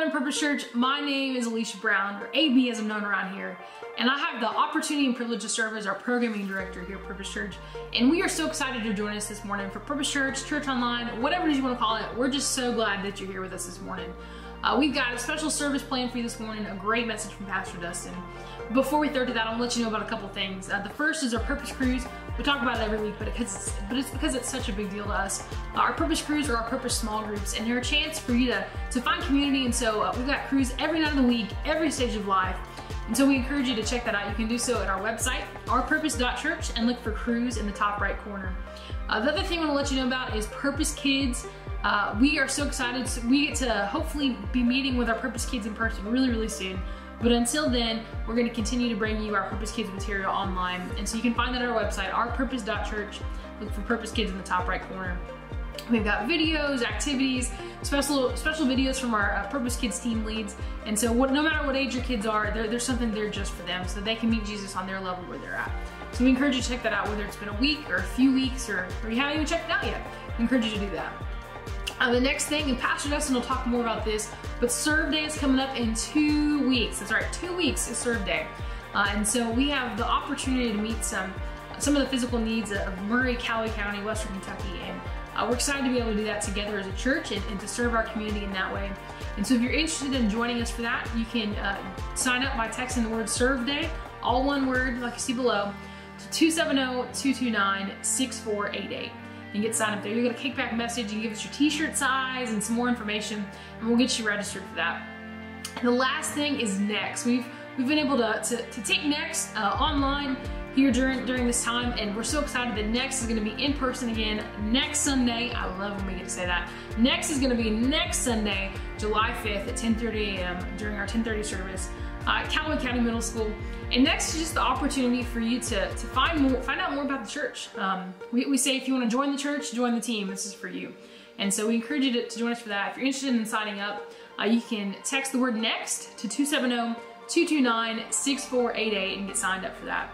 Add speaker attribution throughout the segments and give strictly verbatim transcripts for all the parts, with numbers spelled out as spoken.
Speaker 1: morning, Purpose Church. My name is Alicia Brown, or A B as I'm known around here, and I have the opportunity and privilege to serve as our programming director here at Purpose Church. And we are so excited to join us this morning for Purpose Church, Church Online, whatever it is you want to call it. We're just so glad that you're here with us this morning. Uh, we've got a special service planned for you this morning, a great message from Pastor Dustin. Before we throw to that, I'll let you know about a couple things. Uh, the first is our Purpose Cruise. We talk about it every week, but it's, but it's because it's such a big deal to us. Uh, our Purpose Cruise are our Purpose small groups, and they're a chance for you to, to find community. And so uh, we've got crews every night of the week, every stage of life. And so we encourage you to check that out. You can do so at our website, our purpose dot church, and look for crews in the top right corner. Uh, the other thing I want to let you know about is Purpose Kids. Uh, we are so excited. So we get to hopefully be meeting with our Purpose Kids in person really, really soon. But until then, we're going to continue to bring you our Purpose Kids material online. And so you can find that at our website, our purpose dot church. Look for Purpose Kids in the top right corner. We've got videos, activities, special special videos from our uh, Purpose Kids team leads. And so what, no matter what age your kids are, there, there's something there just for them so that they can meet Jesus on their level where they're at. So we encourage you to check that out, whether it's been a week or a few weeks or, or you haven't even checked it out yet. We encourage you to do that. Uh, the next thing, and Pastor Dustin will talk more about this, but Serve Day is coming up in two weeks. That's right, two weeks is Serve Day. Uh, and so we have the opportunity to meet some some of the physical needs of Murray, Cowley County, Western Kentucky, and uh, we're excited to be able to do that together as a church and, and to serve our community in that way. And so if you're interested in joining us for that, you can uh, sign up by texting the word Serve Day, all one word like you see below, to two seven zero, two two nine, six four eight eight. And get signed up there. You get a kickback message, you give us your t-shirt size and some more information, and we'll get you registered for that. And the last thing is Next. We've we've been able to, to, to take Next uh, online here during during this time, and we're so excited that Next is going to be in person again next Sunday. I love when we get to say that. Next is going to be next Sunday, July fifth at ten thirty a m during our ten thirty service uh, at Cowley County Middle School. And next is just the opportunity for you to, to find more, find out more about the church. Um, we, we say if you want to join the church, join the team. This is for you. And so we encourage you to, to join us for that. If you're interested in signing up, uh, you can text the word NEXT to two seven zero, two two nine, six four eight eight and get signed up for that.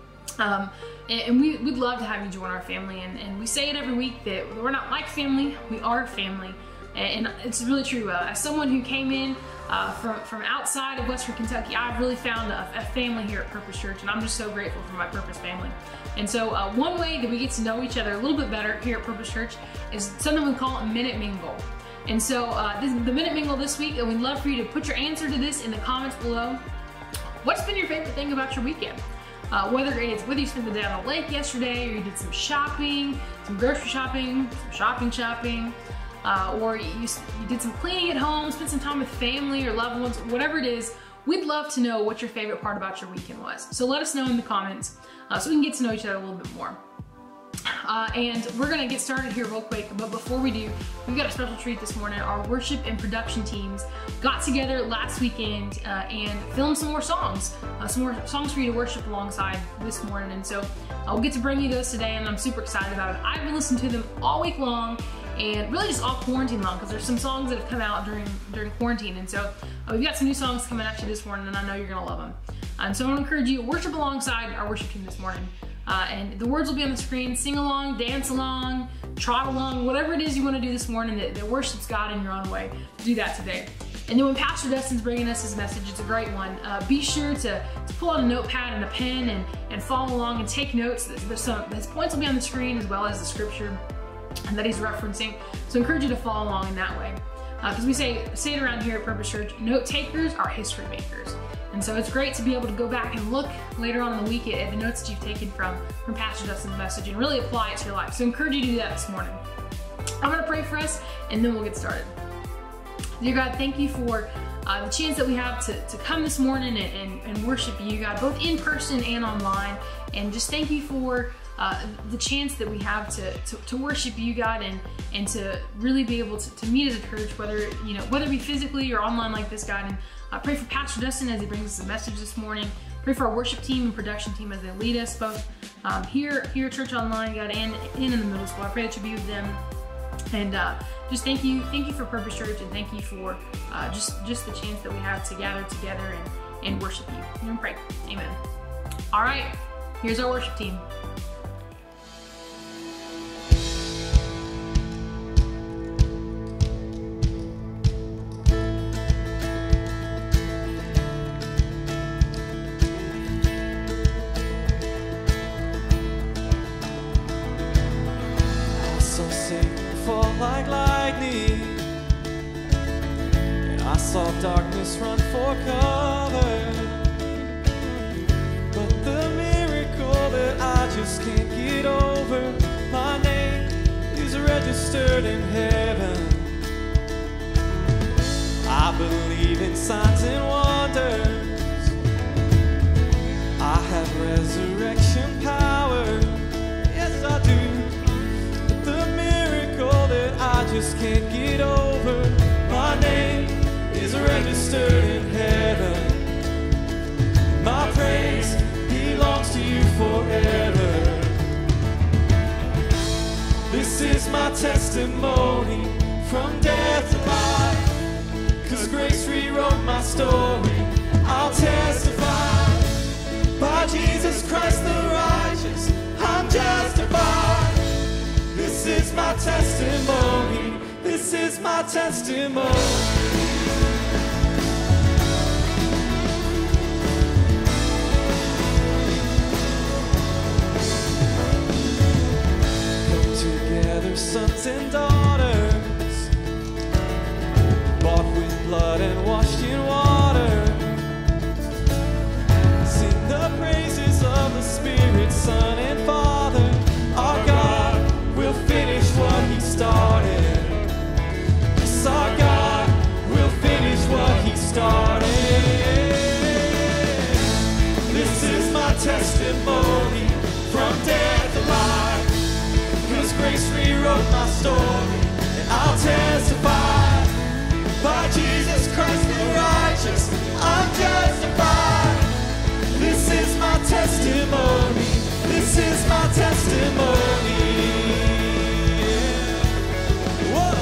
Speaker 1: Um, and, and we, we'd love to have you join our family. And, and we say it every week that we're not like family, we are family. And, and it's really true. Uh, as someone who came in Uh, from, from outside of Western Kentucky, I've really found a, a family here at Purpose Church, and I'm just so grateful for my Purpose family. And so uh, one way that we get to know each other a little bit better here at Purpose Church is something we call a Minute Mingle. And so uh, this, the Minute Mingle this week, and we'd love for you to put your answer to this in the comments below. What's been your favorite thing about your weekend? Uh, whether it's whether you spent the day on the lake yesterday, or you did some shopping, some grocery shopping, some shopping shopping, Uh, or you, you did some cleaning at home, spent some time with family or loved ones, whatever it is, we'd love to know what your favorite part about your weekend was. So let us know in the comments uh, so we can get to know each other a little bit more. Uh, and we're going to get started here real quick, but before we do, we've got a special treat this morning. Our worship and production teams got together last weekend uh, and filmed some more songs, uh, some more songs for you to worship alongside this morning. And so uh, we'll get to bring you those today, and I'm super excited about it. I've been listening to them all week long, and really just all quarantine long, because there's some songs that have come out during during quarantine. And so uh, we've got some new songs coming at you this morning, and I know you're going to love them. And so I want to encourage you to worship alongside our worship team this morning. Uh, and the words will be on the screen. Sing along, dance along, trot along, whatever it is you want to do this morning that, that worships God in your own way. Do that today. And then when Pastor Dustin's bringing us his message, it's a great one. Uh, be sure to, to pull out a notepad and a pen and, and follow along and take notes. There's some, his points will be on the screen, as well as the scripture that he's referencing. So I encourage you to follow along in that way. Because uh, we say, say it around here at Purpose Church, note takers are history makers. And so it's great to be able to go back and look later on in the week at the notes that you've taken from, from Pastor Dustin's message and really apply it to your life. So I encourage you to do that this morning. I'm going to pray for us, and then we'll get started. Dear God, thank you for uh, the chance that we have to, to come this morning and, and, and worship you, God, both in person and online. And just thank you for Uh, the chance that we have to, to, to worship you, God, and, and to really be able to, to meet as a church, whether, you know, whether it be physically or online like this, God. And I pray for Pastor Dustin as he brings us a message this morning. Pray for our worship team and production team as they lead us both um, here, here at Church Online, God, and, and in the middle school. I pray that you be with them. And uh, just thank you, thank you for Purpose Church, and thank you for uh, just, just the chance that we have to gather together and, and worship you. And pray. Amen. All right, here's our worship team.
Speaker 2: lightning, and I saw darkness run for cover. But the miracle that I just can't get over, my name is registered in heaven. I believe in signs and wonders. I have resurrection power. Yes, I do. But the miracle that I just can't get over, my name is registered in heaven. My praise belongs to you forever. This is my testimony from death to life, 'cause grace rewrote my story. I'll testify, by Jesus Christ the righteous, I'm justified. This is my testimony, this is my testimony. Sons and daughters, bought with blood and washed in water, sing the praises of the Spirit, Son and Father. Our God will finish what He started. Yes, our God will finish what He started. This is my testimony from death to life, 'cause grace rewrote my story, and I'll testify, by Jesus Christ the righteous, I'm justified. This is my testimony, this is my testimony. Whoa.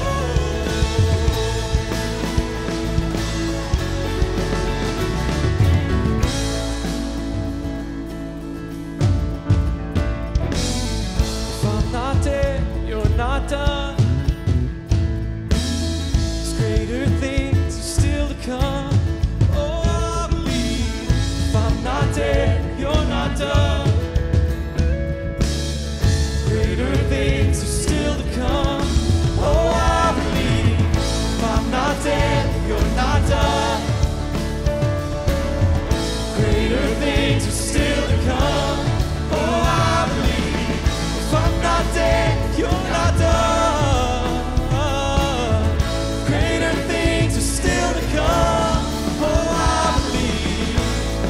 Speaker 2: If I'm not dead, you're not done. There's greater things are still to come. Oh, I believe. If I'm not dead, you're not done. Greater things are still to come. Oh, I believe. If I'm not dead, you're not done. Greater things are still to come. Oh, I believe. If I'm not dead, you're not done. Greater things are still to come. Oh, I believe.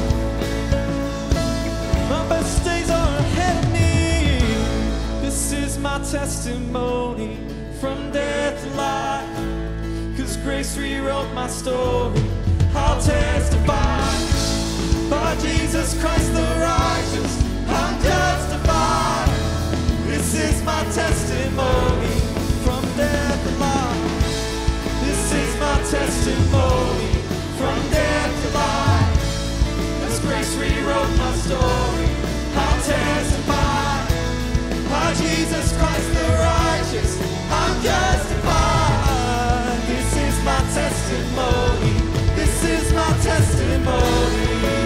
Speaker 2: My best days are ahead of me. This is my testimony from death to life, 'cause grace rewrote my story. I'll testify, by Jesus Christ the righteous, I'm justified. This is my testimony from death to life. This is my testimony from death to life. As grace rewrote my story, I'll testify, by Jesus Christ the righteous, I'm justified. This is my testimony, this is my testimony.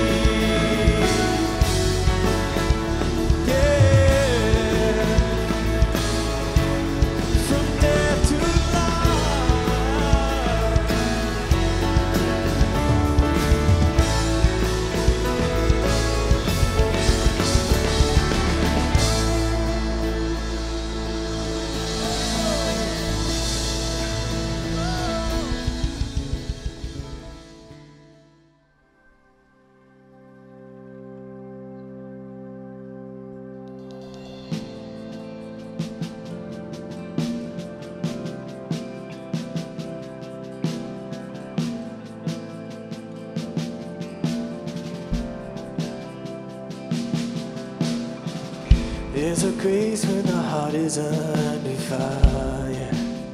Speaker 2: There's a grace when the heart is under fire.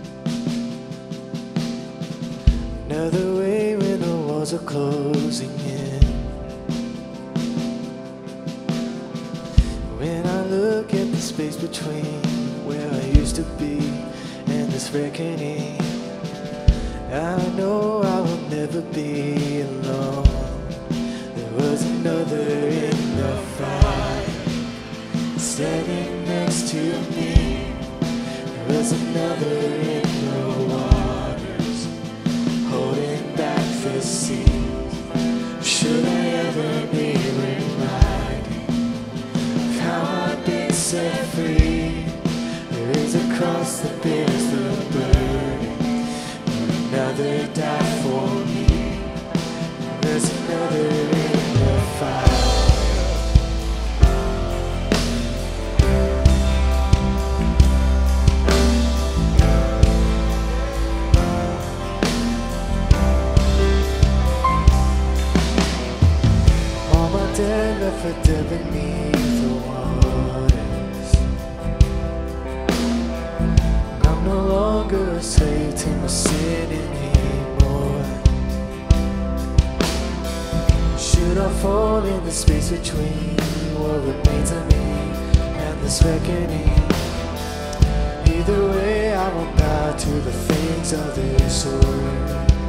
Speaker 2: Another way when the walls are closing in. When I look at the space between where I used to be and this reckoning, I know I will never be alone. There was another in the fight, standing next to me. There was another in the cross that bears the burden. Another died for me. There's another in the fire. All my dead left for dead beneath the waters. I'm no longer a slave to my sin anymore. Should I fall in the space between what remains of me and this reckoning? Either way, I won't bow to the things of this world.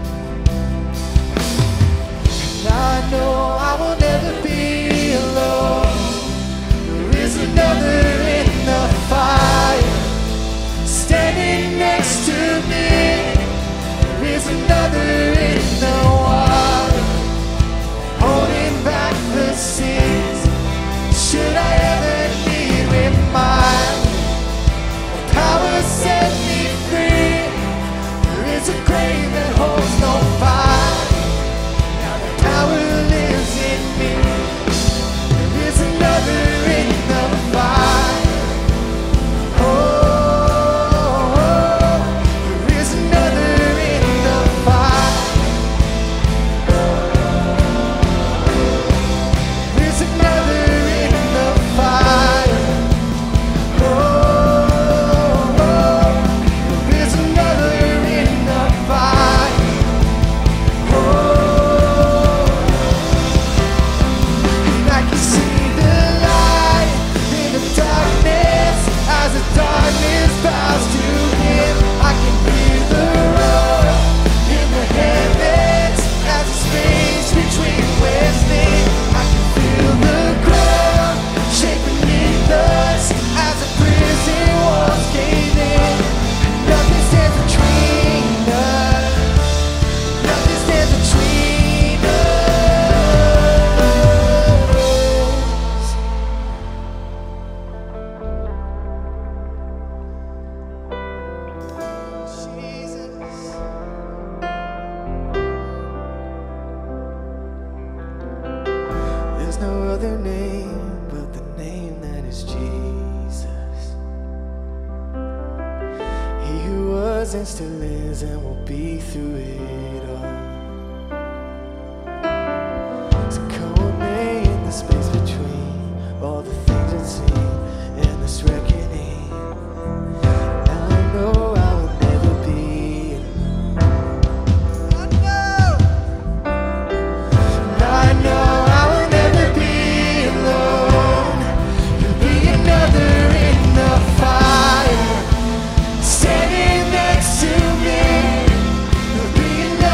Speaker 2: I know I will never be alone. There is another in the fire, standing next to me. There is another in the water, holding back the seas. Should I ever need reminded, power set me free. There is a grave that holds no fire. Power lives in me. There is another in the fire. Oh, oh, oh. There is another in the fire. There is another in the fire. Oh, oh, oh. There is another in the fire. Oh. Darkness bows to him. I can hear the roar in the heavens as the space between listening. I can feel the ground shake beneath us as the prison walls cave in. Nothing stands between us. Nothing stands between us. There's no other name but the name that is Jesus. He who was and still is and will be through it all. So come with me in the space between all the things unseen and this reckoning. Now I know I will never be alone. I know I will never be alone. There'll be another in the fire, standing next to me. There'll be another.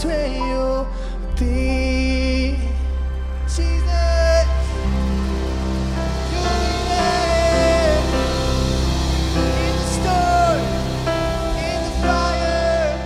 Speaker 2: betrayal. The Jesus, you're there in the storm, in the fire.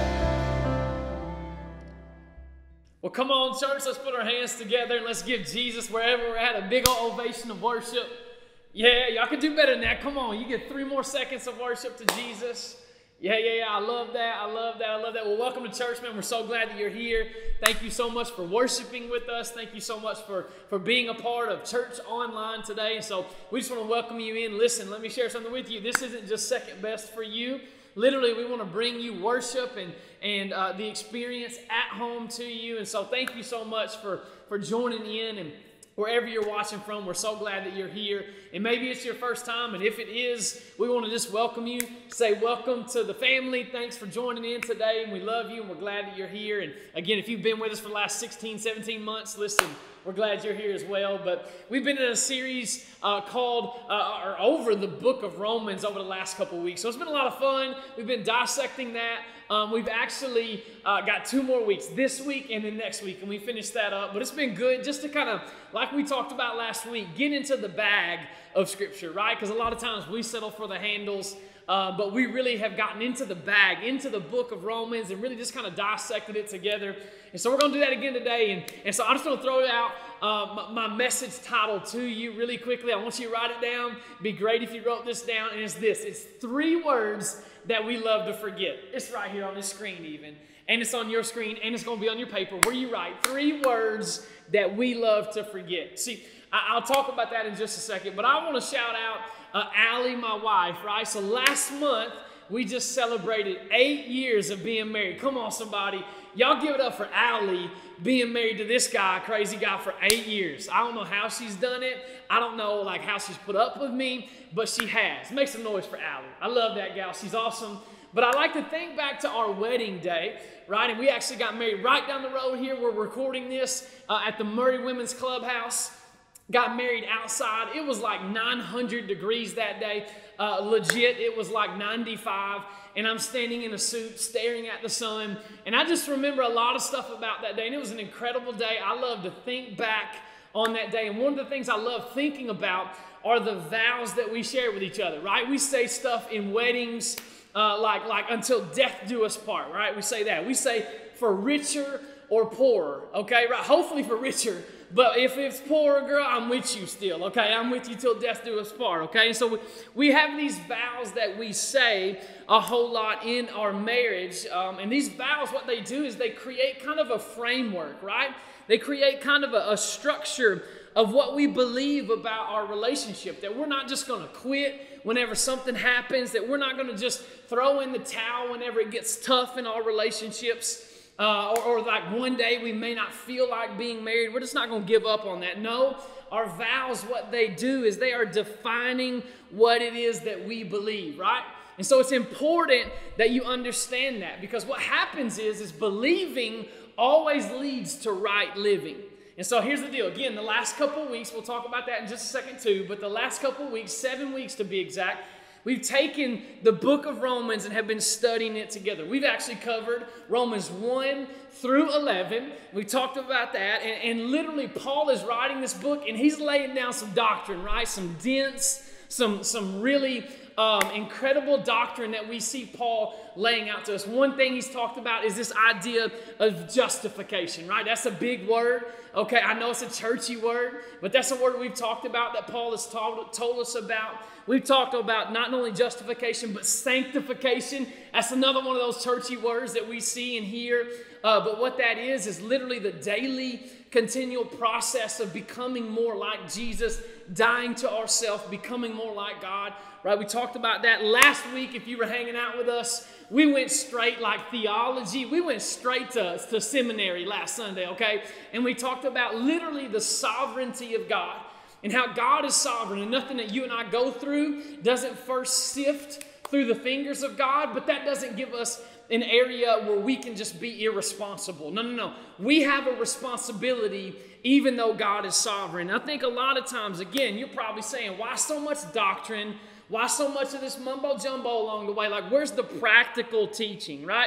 Speaker 3: Well, come on, church, let's put our hands together and let's give Jesus, wherever we're at, a big old ovation of worship. Yeah, y'all can do better than that. Come on, you get three more seconds of worship to Jesus. Yeah, yeah, yeah, I love that, I love that, I love that. Well, welcome to church, man. We're so glad that you're here. Thank you so much for worshiping with us. Thank you so much for, for being a part of church online today. So we just want to welcome you in. Listen, let me share something with you. This isn't just second best for you. Literally, we want to bring you worship and, and uh, the experience at home to you. And so thank you so much for, for joining in. And wherever you're watching from, we're so glad that you're here. And maybe it's your first time, and if it is, we want to just welcome you. Say welcome to the family. Thanks for joining in today, and we love you, and we're glad that you're here. And again, if you've been with us for the last sixteen, seventeen months, listen, we're glad you're here as well. But we've been in a series uh, called, uh, or over the book of Romans over the last couple of weeks. So it's been a lot of fun. We've been dissecting that. Um, we've actually uh, got two more weeks, this week and then next week, and we finished that up. But it's been good just to kind of, like we talked about last week, get into the bag of Scripture, right? Because a lot of times we settle for the handles, uh, but we really have gotten into the bag, into the book of Romans, and really just kind of dissected it together. And so we're going to do that again today. And, and so I just want to throw out uh, my, my message title to you really quickly. I want you to write it down. It'd be great if you wrote this down. And it's this. It's three words that we love to forget. It's right here on this screen even. And it's on your screen, and it's going to be on your paper where you write three words that we love to forget. See, I, I'll talk about that in just a second, but I want to shout out uh, Allie, my wife, right? So last month, we just celebrated eight years of being married. Come on, somebody. Y'all give it up for Allie being married to this guy, crazy guy, for eight years. I don't know how she's done it. I don't know like how she's put up with me, but she has. Make some noise for Allie. I love that gal. She's awesome. But I like to think back to our wedding day, right? And we actually got married right down the road here. We're recording this uh, at the Murray Women's Clubhouse. Got married outside. It was like nine hundred degrees that day. Uh, legit, it was like ninety-five. And I'm standing in a suit, staring at the sun. And I just remember a lot of stuff about that day. And it was an incredible day. I love to think back on that day. And one of the things I love thinking about are the vows that we share with each other, right? We say stuff in weddings uh, like, like until death do us part, right? We say that. We say for richer or poorer, okay? Right? Hopefully for richer. But if it's poor, girl, I'm with you still, okay? I'm with you till death do us part, okay? So we, we have these vows that we say a whole lot in our marriage. Um, and these vows, what they do is they create kind of a framework, right? They create kind of a, a structure of what we believe about our relationship, that we're not just going to quit whenever something happens, that we're not going to just throw in the towel whenever it gets tough in our relationships. Uh, or, or like one day we may not feel like being married. We're just not going to give up on that. No, our vows, what they do is they are defining what it is that we believe, right? And so it's important that you understand that, because what happens is, is believing always leads to right living. And so here's the deal. Again, the last couple of weeks, we'll talk about that in just a second too, but the last couple of weeks, seven weeks to be exact, we've taken the book of Romans and have been studying it together. We've actually covered Romans one through eleven. We talked about that. And, and literally, Paul is writing this book, and he's laying down some doctrine, right? Some dense, some, some really um, incredible doctrine that we see Paul laying out to us. One thing he's talked about is this idea of justification, right? That's a big word. Okay, I know it's a churchy word, but that's a word we've talked about that Paul has told, told us about. We've talked about not only justification, but sanctification. That's another one of those churchy words that we see and hear. Uh, but what that is, is literally the daily, continual process of becoming more like Jesus, dying to ourselves, becoming more like God. Right? We talked about that last week. If you were hanging out with us, we went straight like theology. We went straight to, to seminary last Sunday, okay? And we talked about literally the sovereignty of God and how God is sovereign, and nothing that you and I go through doesn't first sift through the fingers of God, but that doesn't give us an area where we can just be irresponsible. No, no, no. We have a responsibility even though God is sovereign. I think a lot of times, again, you're probably saying, why so much doctrine? Why so much of this mumbo jumbo along the way? Like, where's the practical teaching, right?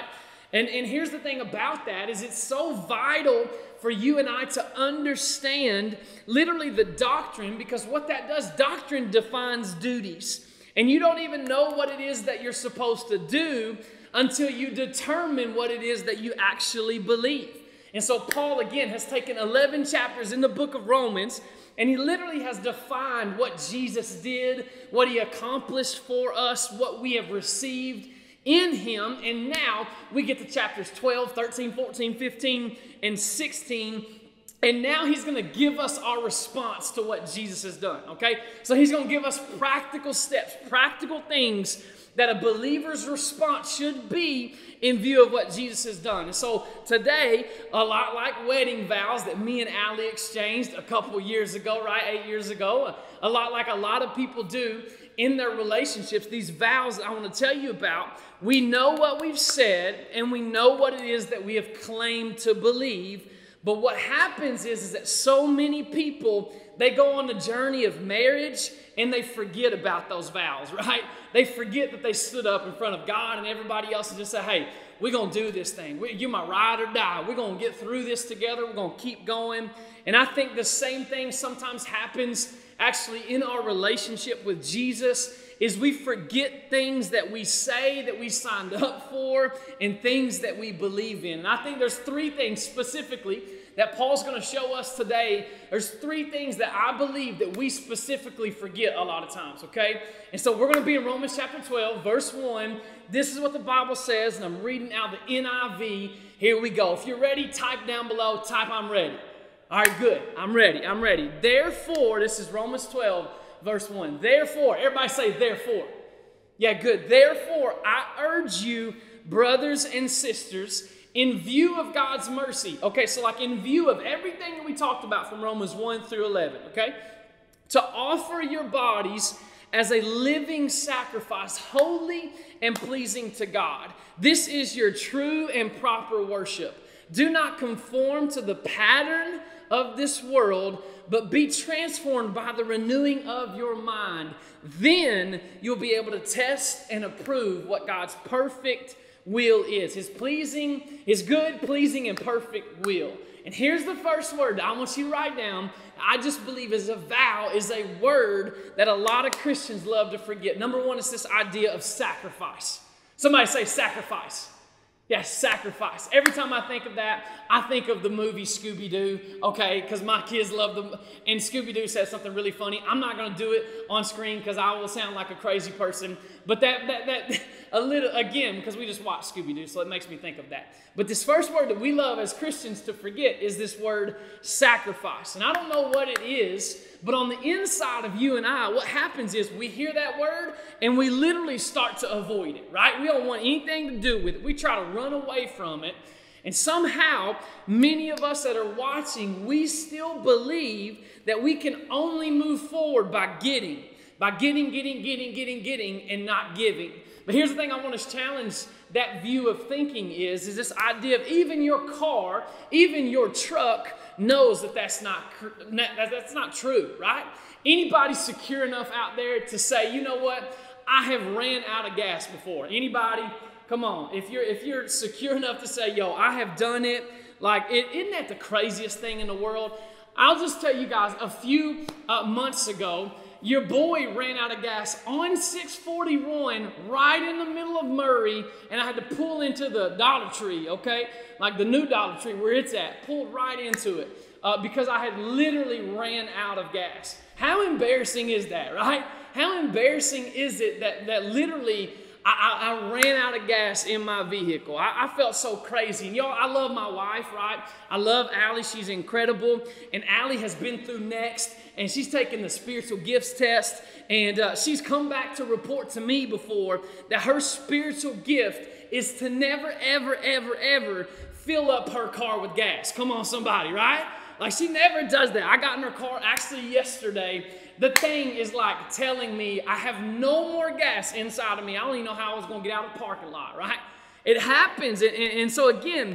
Speaker 3: And, and here's the thing about that is it's so vital for you and I to understand literally the doctrine, because what that does, doctrine defines duties. And you don't even know what it is that you're supposed to do until you determine what it is that you actually believe. And so Paul, again, has taken eleven chapters in the book of Romans, and he literally has defined what Jesus did, what he accomplished for us, what we have received in him. And now we get to chapters twelve, thirteen, fourteen, fifteen, and sixteen. And now he's going to give us our response to what Jesus has done, okay? So he's going to give us practical steps, practical things that a believer's response should be in view of what Jesus has done. And so today, a lot like wedding vows that me and Allie exchanged a couple years ago, right, eight years ago, a lot like a lot of people do in their relationships, these vows I want to tell you about, we know what we've said and we know what it is that we have claimed to believe. But what happens is, is that so many people, they go on the journey of marriage and they forget about those vows, right? They forget that they stood up in front of God and everybody else and just say, hey, we're going to do this thing. We, you're my ride or die. We're going to get through this together. We're going to keep going. And I think the same thing sometimes happens actually in our relationship with Jesus, is we forget things that we say that we signed up for and things that we believe in. And I think there's three things specifically that Paul's going to show us today. There's three things that I believe that we specifically forget a lot of times, okay? And so we're going to be in Romans chapter twelve, verse one. This is what the Bible says, and I'm reading out the N I V. Here we go. If you're ready, type down below, type I'm ready. All right, good. I'm ready. I'm ready. Therefore, this is Romans twelve, verse one. Therefore, everybody say therefore. Yeah, good. Therefore, I urge you, brothers and sisters, in view of God's mercy. Okay, so like in view of everything that we talked about from Romans one through eleven, okay? To offer your bodies as a living sacrifice, holy and pleasing to God. This is your true and proper worship. Do not conform to the pattern of this world, but be transformed by the renewing of your mind. Then you'll be able to test and approve what God's perfect will is. His pleasing, his good, pleasing, and perfect will. And here's the first word that I want you to write down. I just believe is a vow, is a word that a lot of Christians love to forget. Number one is this idea of sacrifice. Somebody say sacrifice. Yes, sacrifice. Every time I think of that, I think of the movie Scooby-Doo, okay, because my kids love them. And Scooby-Doo says something really funny. I'm not going to do it on screen because I will sound like a crazy person. But that, that, that, a little, again, because we just watched Scooby-Doo, so it makes me think of that. But this first word that we love as Christians to forget is this word sacrifice. And I don't know what it is, but on the inside of you and I, what happens is we hear that word and we literally start to avoid it, right? We don't want anything to do with it. We try to run away from it. And somehow, many of us that are watching, we still believe that we can only move forward by getting, by getting, getting, getting, getting, getting, and not giving. But here's the thing I want to challenge that view of thinking is, is this idea of even your car, even your truck knows that that's not, that's not true, right? Anybody secure enough out there to say, you know what, I have ran out of gas before? Anybody? Come on, if you're if you're secure enough to say, yo, I have done it, like, it, isn't that the craziest thing in the world? I'll just tell you guys, a few uh, months ago, your boy ran out of gas on six forty-one right in the middle of Murray, and I had to pull into the Dollar Tree, okay? Like the new Dollar Tree where it's at, pulled right into it uh, because I had literally ran out of gas. How embarrassing is that, right? How embarrassing is it that, that literally I, I, I ran out of gas in my vehicle. I, I felt so crazy. And y'all, I love my wife, right? I love Allie. She's incredible. And Allie has been through Next, and she's taken the spiritual gifts test. And uh, she's come back to report to me before that her spiritual gift is to never, ever, ever, ever fill up her car with gas. Come on, somebody, right? Like, she never does that. I got in her car actually yesterday. The thing is like telling me I have no more gas inside of me. I don't even know how I was going to get out of the parking lot, right? It happens. And, and, and so again,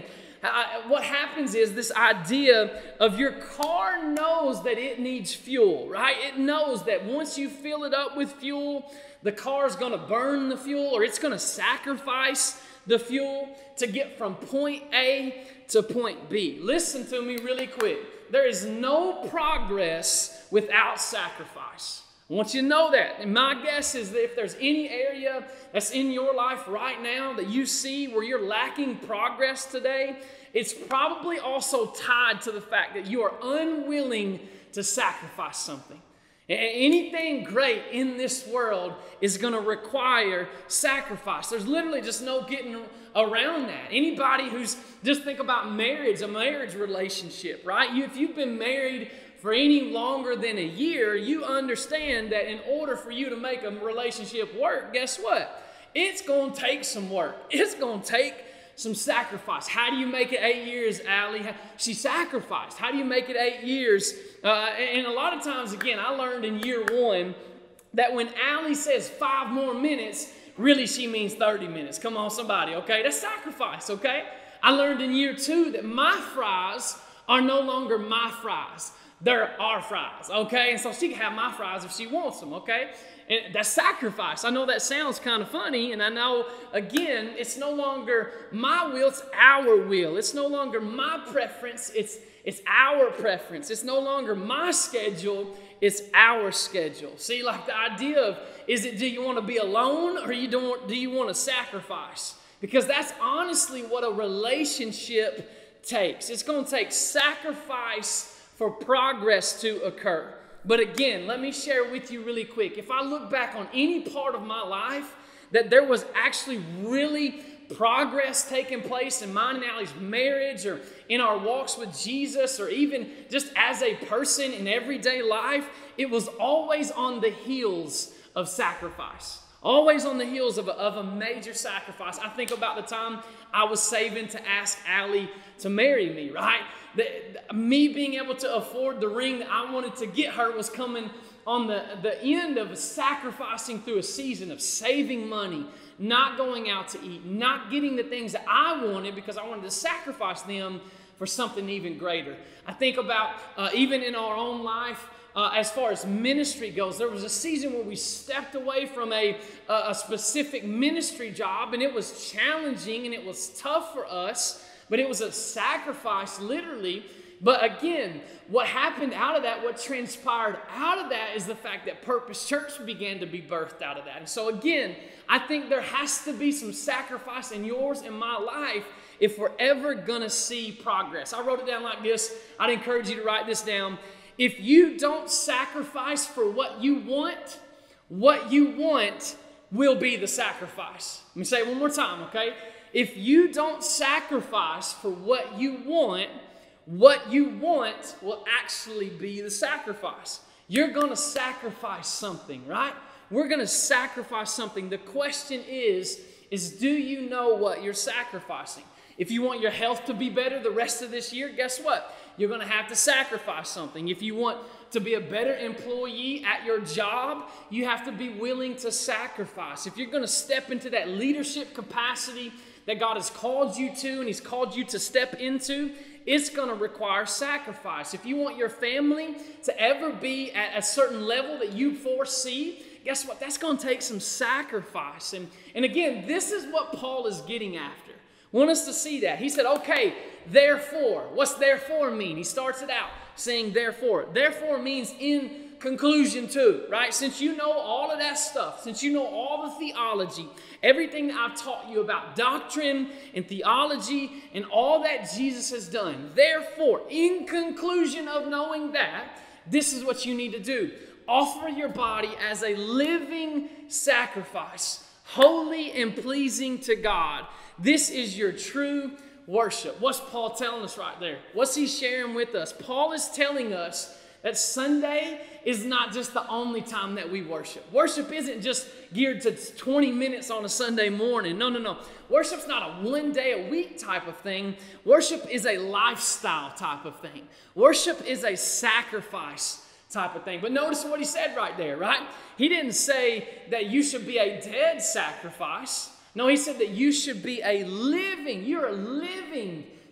Speaker 3: Uh, what happens is this idea of your car knows that it needs fuel, right? It knows that once you fill it up with fuel, the car is going to burn the fuel, or it's going to sacrifice the fuel to get from point A to point B. Listen to me really quick. There is no progress without sacrifice. I want you to know that. And my guess is that if there's any area that's in your life right now that you see where you're lacking progress today, it's probably also tied to the fact that you are unwilling to sacrifice something. Anything great in this world is going to require sacrifice. There's literally just no getting around that. Anybody who's, just think about marriage, a marriage relationship, right? You, if you've been married for any longer than a year, you understand that in order for you to make a relationship work, guess what? It's going to take some work. It's going to take some sacrifice. How do you make it eight years, Allie? She sacrificed. How do you make it eight years? Uh, and a lot of times, again, I learned in year one that when Allie says five more minutes, really she means thirty minutes. Come on, somebody, okay? That's sacrifice, okay? I learned in year two that my fries are no longer my fries. They're our fries, okay? And so she can have my fries if she wants them, okay? And that's sacrifice. I know that sounds kind of funny, and I know, again, it's no longer my will, it's our will. It's no longer my preference, it's, it's our preference. It's no longer my schedule, it's our schedule. See, like the idea of, is it, do you want to be alone, or you don't, do you want to sacrifice? Because that's honestly what a relationship takes. It's going to take sacrifice for progress to occur. But again, let me share with you really quick. If I look back on any part of my life that there was actually really progress taking place in mine and Allie's marriage, or in our walks with Jesus, or even just as a person in everyday life, it was always on the heels of sacrifice. Always on the heels of a, of a major sacrifice. I think about the time I was saving to ask Allie to marry me, right? The, the, me being able to afford the ring that I wanted to get her was coming on the, the end of sacrificing through a season of saving money, not going out to eat, not getting the things that I wanted because I wanted to sacrifice them for something even greater. I think about uh, even in our own life, Uh, as far as ministry goes, there was a season where we stepped away from a, a, a specific ministry job, and it was challenging and it was tough for us, but it was a sacrifice, literally. But again, what happened out of that, what transpired out of that, is the fact that Purpose Church began to be birthed out of that. And so again, I think there has to be some sacrifice in yours and my life if we're ever going to see progress. I wrote it down like this. I'd encourage you to write this down. If you don't sacrifice for what you want, what you want will be the sacrifice. Let me say it one more time, okay? If you don't sacrifice for what you want, what you want will actually be the sacrifice. You're going to sacrifice something, right? We're going to sacrifice something. The question is, is do you know what you're sacrificing? If you want your health to be better the rest of this year, guess what? You're going to have to sacrifice something. If you want to be a better employee at your job, you have to be willing to sacrifice. If you're going to step into that leadership capacity that God has called you to and He's called you to step into, it's going to require sacrifice. If you want your family to ever be at a certain level that you foresee, guess what? That's going to take some sacrifice. And, and again, this is what Paul is getting after. I want us to see that. He said, okay, therefore. What's therefore mean? He starts it out saying therefore. Therefore means in conclusion to, right? Since you know all of that stuff, since you know all the theology, everything that I've taught you about doctrine and theology and all that Jesus has done, therefore, in conclusion of knowing that, this is what you need to do. Offer your body as a living sacrifice, holy and pleasing to God. This is your true worship. What's Paul telling us right there? What's he sharing with us? Paul is telling us that Sunday is not just the only time that we worship. Worship isn't just geared to twenty minutes on a Sunday morning. No, no, no. Worship's not a one day a week type of thing. Worship is a lifestyle type of thing. Worship is a sacrifice type of thing. But notice what he said right there, right? He didn't say that you should be a dead sacrifice. No, he said that you should be a living, you're a living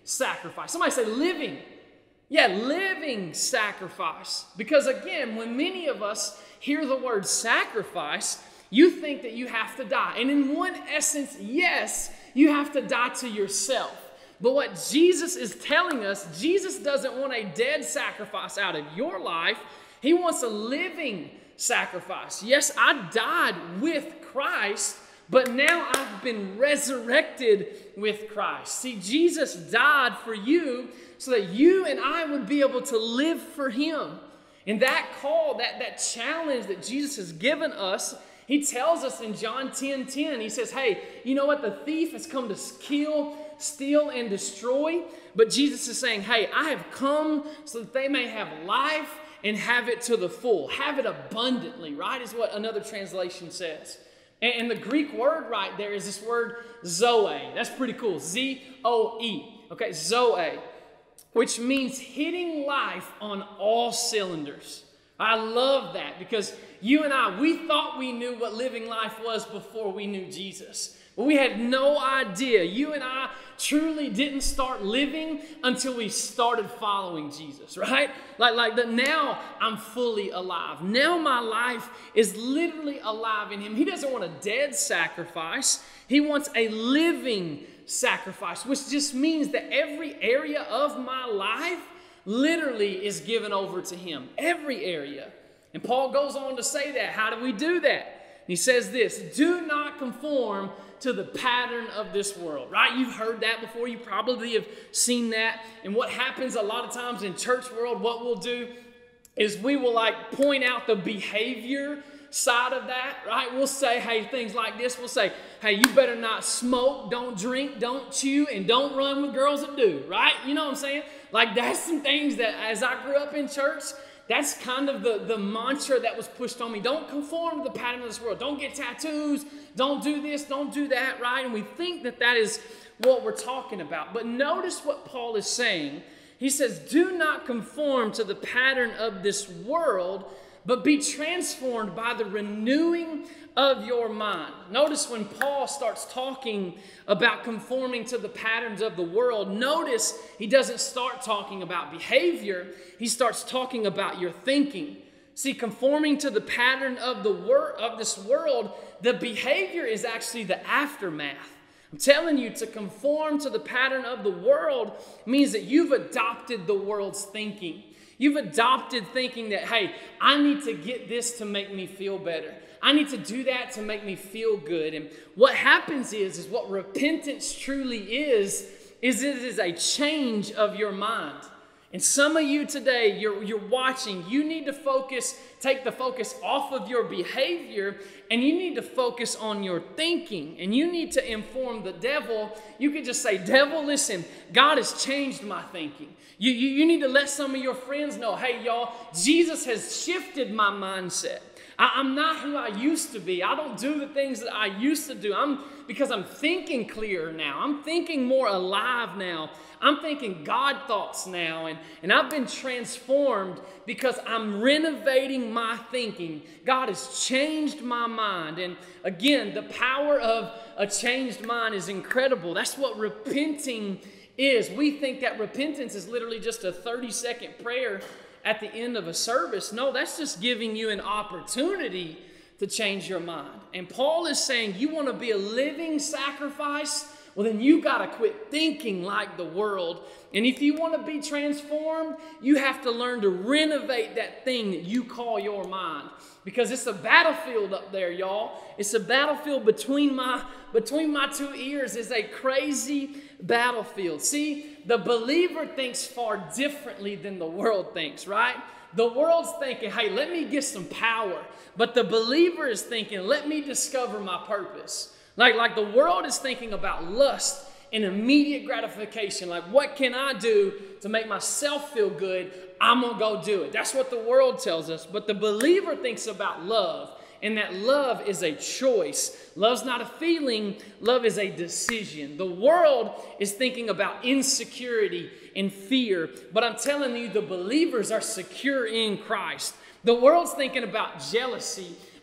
Speaker 3: sacrifice. Somebody say living. Yeah, living sacrifice. Because again, when many of us hear the word sacrifice, you think that you have to die. And in one essence, yes, you have to die to yourself. But what Jesus is telling us, Jesus doesn't want a dead sacrifice out of your life. He wants a living sacrifice. Yes, I died with Christ, but now I've been resurrected with Christ. See, Jesus died for you so that you and I would be able to live for him. And that call, that, that challenge that Jesus has given us, he tells us in John ten ten, he says, hey, you know what? The thief has come to kill, steal, and destroy. But Jesus is saying, hey, I have come so that they may have life and have it to the full. Have it abundantly, right? Is what another translation says. And, and the Greek word right there is this word zoe. That's pretty cool. Z O E. Okay, zoe. Which means hitting life on all cylinders. I love that because you and I, we thought we knew what living life was before we knew Jesus. But we had no idea. You and I truly didn't start living until we started following Jesus, right? Like, like that now I'm fully alive. Now my life is literally alive in him. He doesn't want a dead sacrifice. He wants a living sacrifice, which just means that every area of my life literally is given over to him. Every area. And Paul goes on to say that. How do we do that? He says this, do not conform to the pattern of this world, right? You've heard that before. You probably have seen that. And what happens a lot of times in church world, what we'll do is we will like point out the behavior side of that, right? We'll say, hey, things like this. We'll say, hey, you better not smoke, don't drink, don't chew, and don't run with girls that do, right? You know what I'm saying? Like that's some things that as I grew up in church, that's kind of the, the mantra that was pushed on me. Don't conform to the pattern of this world. Don't get tattoos. Don't do this. Don't do that, right? And we think that that is what we're talking about. But notice what Paul is saying. He says, do not conform to the pattern of this world, but be transformed by the renewing of your mind. Notice when Paul starts talking about conforming to the patterns of the world, notice he doesn't start talking about behavior. He starts talking about your thinking. See, conforming to the pattern of the wor- of this world, the behavior is actually the aftermath. I'm telling you, to conform to the pattern of the world means that you've adopted the world's thinking. You've adopted thinking that, hey, I need to get this to make me feel better. I need to do that to make me feel good. And what happens is, is what repentance truly is, is it is a change of your mind. And some of you today, you're, you're watching, you need to focus, take the focus off of your behavior, and you need to focus on your thinking. And you need to inform the devil. You could just say, devil, listen, God has changed my thinking. You, you, you need to let some of your friends know, hey, y'all, Jesus has shifted my mindset. I, I'm not who I used to be. I don't do the things that I used to do. I'm because I'm thinking clearer now. I'm thinking more alive now. I'm thinking God thoughts now. And, and I've been transformed because I'm renovating my thinking. God has changed my mind. And again, the power of a changed mind is incredible. That's what repenting is. We think that repentance is literally just a thirty second prayer at the end of a service. No, that's just giving you an opportunity to change your mind. And Paul is saying, you want to be a living sacrifice? Well, then you got to quit thinking like the world. And if you want to be transformed, you have to learn to renovate that thing that you call your mind. Because it's a battlefield up there, y'all. It's a battlefield between my, between my two ears. It's a crazy battlefield. See, the believer thinks far differently than the world thinks, right? The world's thinking, hey, let me get some power. But the believer is thinking, let me discover my purpose. Like, like the world is thinking about lust and immediate gratification. Like, what can I do to make myself feel good? I'm going to go do it. That's what the world tells us. But the believer thinks about love. And that love is a choice. Love's not a feeling. Love is a decision. The world is thinking about insecurity and fear. But I'm telling you, the believers are secure in Christ. The world's thinking about jealousy.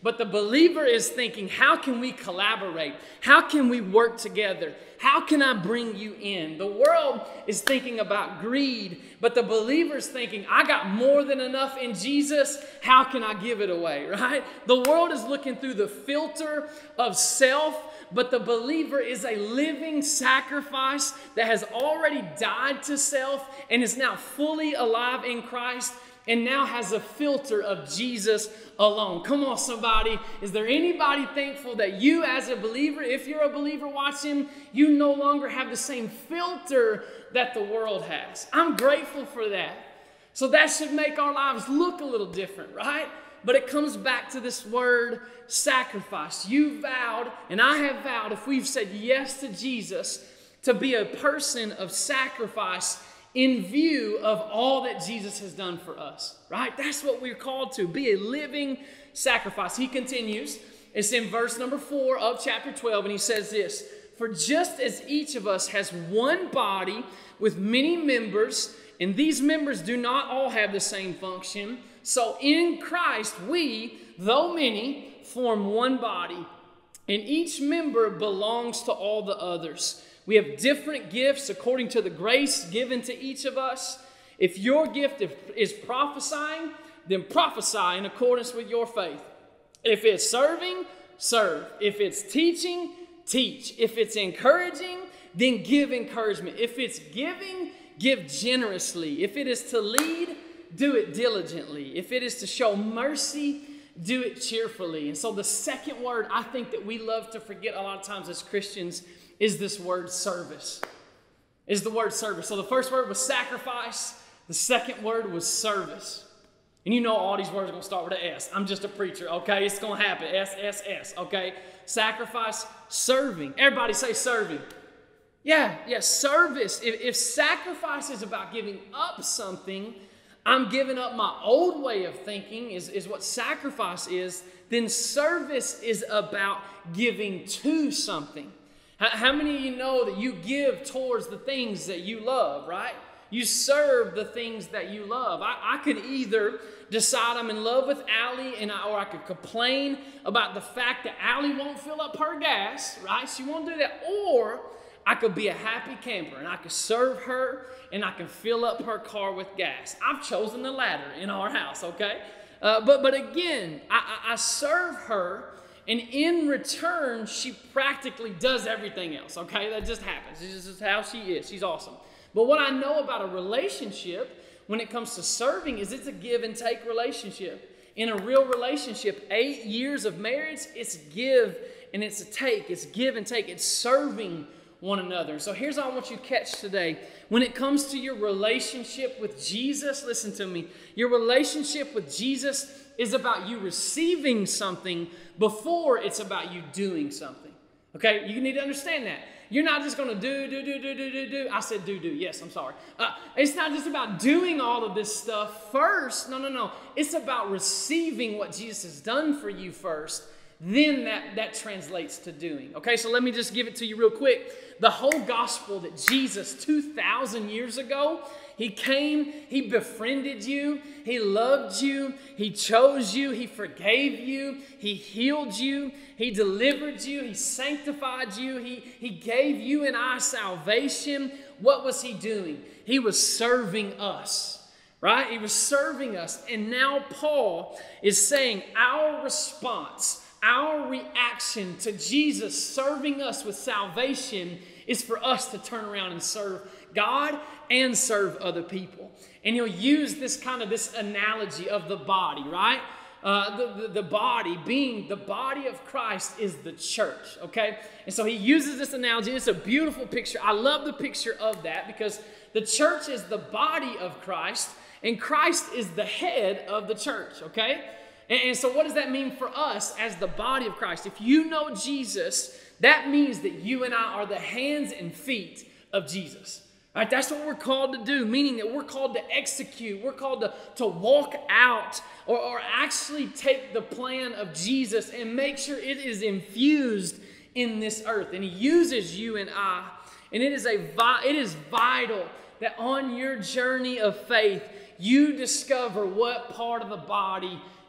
Speaker 3: But the believer is thinking, how can we collaborate? How can we work together? How can I bring you in? The world is thinking about greed, but the believer is thinking, I got more than enough in Jesus. How can I give it away, right? The world is looking through the filter of self, but the believer is a living sacrifice that has already died to self and is now fully alive in Christ and now has a filter of Jesus alone. Come on, somebody. Is there anybody thankful that you as a believer, if you're a believer watching, you no longer have the same filter that the world has? I'm grateful for that. So that should make our lives look a little different, right? But it comes back to this word sacrifice. You vowed, and I have vowed, if we've said yes to Jesus, to be a person of sacrifice in view of all that Jesus has done for us, right? That's what we're called to, be a living sacrifice. He continues, it's in verse number four of chapter twelve, and he says this, for just as each of us has one body with many members, and these members do not all have the same function, so in Christ we, though many, form one body, and each member belongs to all the others. We have different gifts according to the grace given to each of us. If your gift is prophesying, then prophesy in accordance with your faith. If it's serving, serve. If it's teaching, teach. If it's encouraging, then give encouragement. If it's giving, give generously. If it is to lead, do it diligently. If it is to show mercy, do it cheerfully. And so the second word I think that we love to forget a lot of times as Christians is this word service. Is the word service. So the first word was sacrifice. The second word was service. And you know all these words are going to start with an S. I'm just a preacher, okay? It's going to happen. S, S, S, okay? Sacrifice, serving. Everybody say serving. Yeah, yeah, service. If, if sacrifice is about giving up something, I'm giving up my old way of thinking is, is what sacrifice is, then service is about giving to something. How many of you know that you give towards the things that you love, right? You serve the things that you love. I, I could either decide I'm in love with Allie, and I, or I could complain about the fact that Allie won't fill up her gas, right? She won't do that. Or I could be a happy camper, and I could serve her, and I can fill up her car with gas. I've chosen the latter in our house, okay? Uh, but, but again, I, I, I serve her, and in return, she practically does everything else, okay? That just happens. This is how she is. She's awesome. But what I know about a relationship when it comes to serving is it's a give and take relationship. In a real relationship, eight years of marriage, it's give and it's a take. It's give and take. It's serving one another. So here's what I want you to catch today. When it comes to your relationship with Jesus, listen to me. Your relationship with Jesus is about you receiving something before it's about you doing something. Okay? You need to understand that. You're not just going to do, do, do, do, do, do, do. I said do, do. Yes, I'm sorry. Uh, it's not just about doing all of this stuff first. No, no, no. It's about receiving what Jesus has done for you first. Then that, that translates to doing. Okay, so let me just give it to you real quick. The whole gospel that Jesus, two thousand years ago, He came, He befriended you, He loved you, He chose you, He forgave you, He healed you, He delivered you, He sanctified you, He, he gave you and I salvation. What was He doing? He was serving us, right? He was serving us. And now Paul is saying our response, our reaction to Jesus serving us with salvation is for us to turn around and serve God and serve other people. And he'll use this kind of this analogy of the body, right? Uh, the, the, the body being the body of Christ is the church, okay? And so he uses this analogy. It's a beautiful picture. I love the picture of that because the church is the body of Christ and Christ is the head of the church, okay? And, and so what does that mean for us as the body of Christ? If you know Jesus, that means that you and I are the hands and feet of Jesus. Right? That's what we're called to do, meaning that we're called to execute. We're called to, to walk out or, or actually take the plan of Jesus and make sure it is infused in this earth. And he uses you and I. And it is, a vi- it is vital that on your journey of faith, you discover what part of the body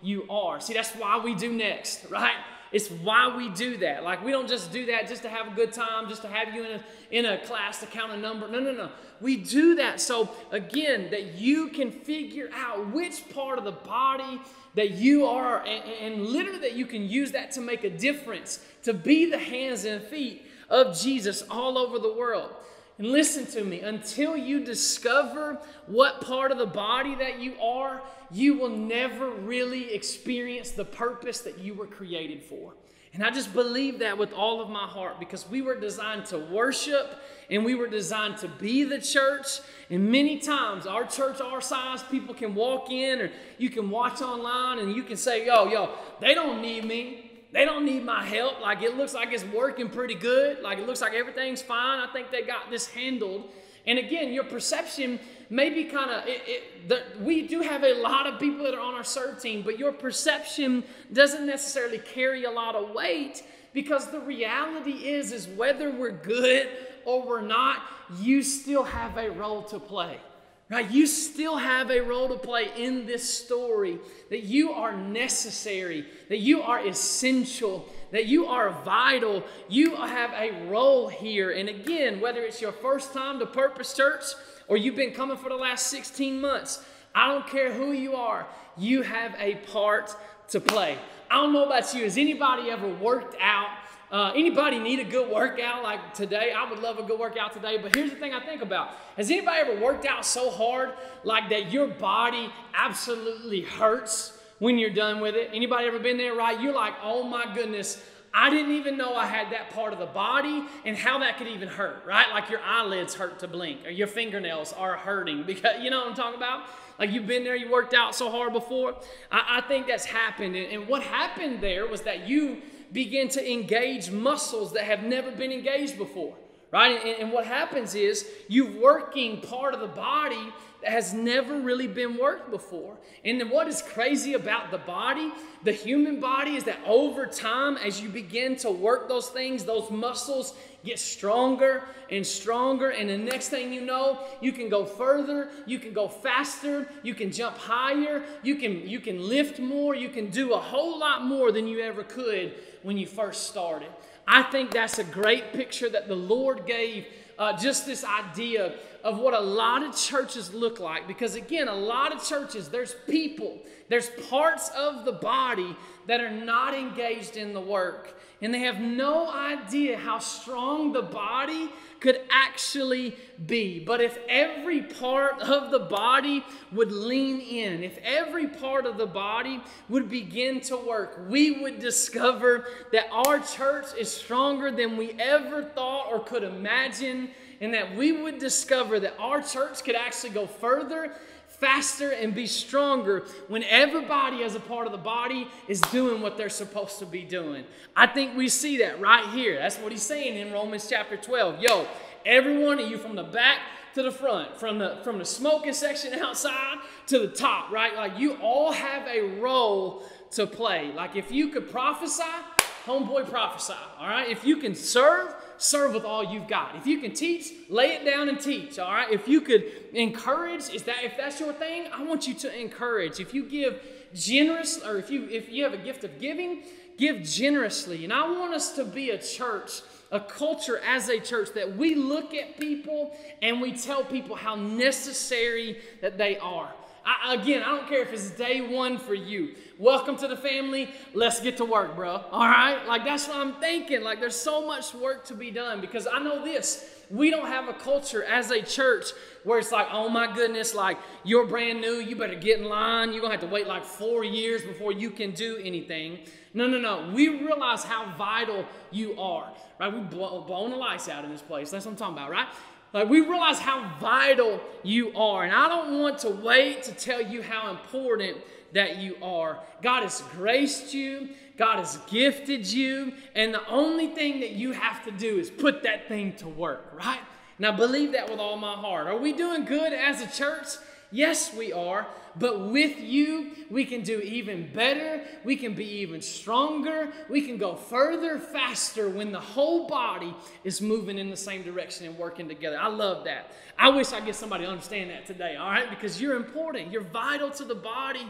Speaker 3: you are. See, that's why we do Next, right? It's why we do that. Like, we don't just do that just to have a good time, just to have you in a, in a class to count a number. No, no, no. We do that so, again, that you can figure out which part of the body that you are, and, and literally that you can use that to make a difference, to be the hands and feet of Jesus all over the world. And listen to me, until you discover what part of the body that you are, you will never really experience the purpose that you were created for. And I just believe that with all of my heart, because we were designed to worship and we were designed to be the church. And many times our church, our size, people can walk in, or you can watch online and you can say, yo, yo, they don't need me. They don't need my help. Like, it looks like it's working pretty good. Like, it looks like everything's fine. I think they got this handled. And again, your perception may be kind of, it, it, the, we do have a lot of people that are on our serve team, but your perception doesn't necessarily carry a lot of weight, because the reality is, is whether we're good or we're not, you still have a role to play. Right? You still have a role to play in this story, that you are necessary, that you are essential, that you are vital. You have a role here. And again, whether it's your first time to Purpose Church or you've been coming for the last sixteen months, I don't care who you are, you have a part to play. I don't know about you. Has anybody ever worked out? Uh, anybody need a good workout like today? I would love a good workout today, but here's the thing I think about. Has anybody ever worked out so hard like that your body absolutely hurts when you're done with it? Anybody ever been there, right? You're like, oh my goodness, I didn't even know I had that part of the body and how that could even hurt, right? Like your eyelids hurt to blink, or your fingernails are hurting, because you know what I'm talking about? Like, you've been there, you worked out so hard before. I, I think that's happened. And, and what happened there was that you begin to engage muscles that have never been engaged before, right? And, and what happens is you're working part of the body that has never really been worked before. And then what is crazy about the body, the human body, is that over time, as you begin to work those things, those muscles get stronger and stronger. And the next thing you know, you can go further, you can go faster, you can jump higher, you can, you can lift more, you can do a whole lot more than you ever could when you first started. I think that's a great picture that the Lord gave, uh, just this idea of what a lot of churches look like. Because again, a lot of churches, there's people, there's parts of the body that are not engaged in the work. And they have no idea how strong the body could actually be. But if every part of the body would lean in, if every part of the body would begin to work, we would discover that our church is stronger than we ever thought or could imagine, and that we would discover that our church could actually go further, faster, and be stronger when everybody as a part of the body is doing what they're supposed to be doing. I think we see that right here. That's what he's saying in Romans chapter twelve. Yo, every one of you, from the back to the front, from the from the smoking section outside to the top, right? Like, you all have a role to play. Like, if you could prophesy, homeboy, prophesy, all right? If you can serve, serve with all you've got. If you can teach, lay it down and teach, all right? If you could encourage, is that if that's your thing, I want you to encourage. If you give generous, or if you if you have a gift of giving, give generously. And I want us to be a church, a culture as a church, that we look at people and we tell people how necessary that they are. I, again, I don't care if it's day one for you. Welcome to the family. Let's get to work, bro. All right? Like, that's what I'm thinking. Like, there's so much work to be done, because I know this. We don't have a culture as a church where it's like, oh my goodness, like, you're brand new, you better get in line. You're going to have to wait like four years before you can do anything. No, no, no. We realize how vital you are, right? We've blown the lights out in this place. That's what I'm talking about, right? Like, we realize how vital you are. And I don't want to wait to tell you how important that you are. God has graced you. God has gifted you. And the only thing that you have to do is put that thing to work, right? And I believe that with all my heart. Are we doing good as a church? Yes, we are. But with you, we can do even better. We can be even stronger. We can go further, faster when the whole body is moving in the same direction and working together. I love that. I wish I get somebody to understand that today, all right? Because you're important. You're vital to the body.